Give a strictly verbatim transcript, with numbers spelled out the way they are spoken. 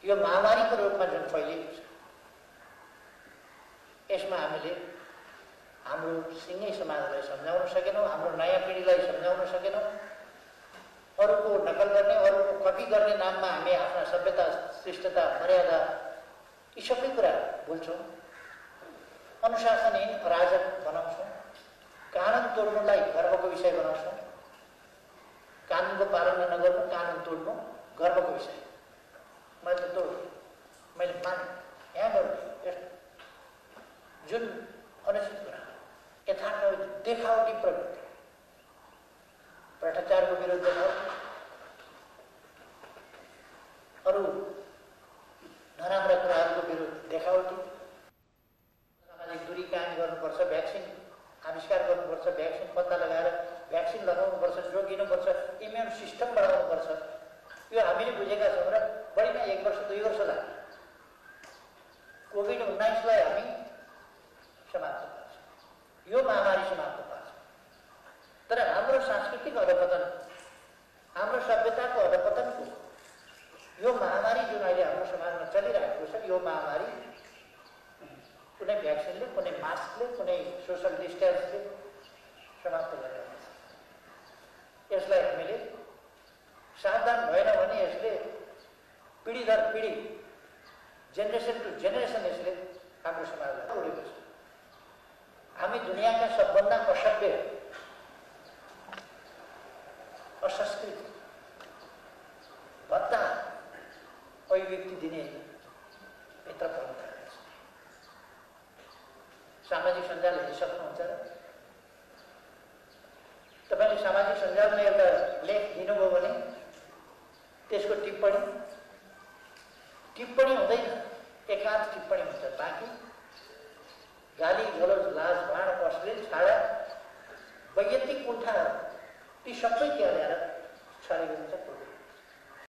यो महामारीको रूपमा जुन फैलिएको छ यसमा हामीले हाम्रो सिङ्गै समाजलाई सम्झाउन सकेनौँ, हाम्रो नयाँ पिँढीलाई सम्झाउन सकेनौँ। अरूको नकल गर्ने, अरूको कपी गर्ने नाममा हामी आफ्ना सभ्यता, शिष्टता, मर्यादा यी सबै कुरा भुल्छौँ। अनुशासनहीन अराजक बनाउँछौँ। कानुन तोड्नुलाई गर्वको विषय बनाउँछौँ। कानुनको पालना नगर्नु, कानुन तोड्नु गर्वको विषय। मैले त तोड, मैले माने, यहाँ गर्नु, जुन अनुचित कुरा, यथार्थ देखावटी प्रवृत्ति, भ्रष्टाचारको विरुद्ध देखावटी, अरू नराम्रा कुराहरूको विरुद्ध देखावटी, सामाजिक दूरी कायम गर्नुपर्छ, भ्याक्सिन आविष्कार गर्नुपर्छ, भ्याक्सिन पत्ता लगाएर भ्याक्सिन लगाउनुपर्छ, जोगिनुपर्छ, इम्युन सिस्टम बढाउनुपर्छ। यो हामीले बुझेका छौँ र बढीमा एक वर्ष दुई वर्ष लाग्यो। कोभिड उन्नाइसलाई हामी समाप्त पार्छौँ, यो महामारी समाप्त पार्छौँ। तर हाम्रो सांस्कृतिक अधपतन, हाम्रो सभ्यताको अधपतनको यो महामारी जुन अहिले हाम्रो समाजमा चलिरहेको छ, यो महामारी कुनै भ्याक्सिनले, कुनै मास्कले, कुनै सोसल डिस्टेन्सले समाप्त गरिरहेको छ। यसलाई हामीले सावधान भएन भने यसले पिँढी दर पिँढी, जेनेरेसन टु जेनेरेसन यसले हाम्रो समाजलाई उडेको छ। हामी दुनियाँका सबभन्दा असभ्य, असंस्कृत, भत्ता अभिव्यक्ति दिने भित्र पर्नु थालेको छ। सामाजिक सञ्जाल हेरिसक्नुहुन्छ र तपाईँले सामाजिक सञ्जालमा एउटा लेख दिनुभयो भने त्यसको टिप्पणी टिप्पणी हुँदैन, एकान्त टिप्पणी हुन्छ। बाँकी गाली गलौज, लाज, भाँड, अश्लील, छाडा, वैयक्तिक कुण्ठाहरू ती सबै त्यहाँ ल्याएर छरेको हुन्छ।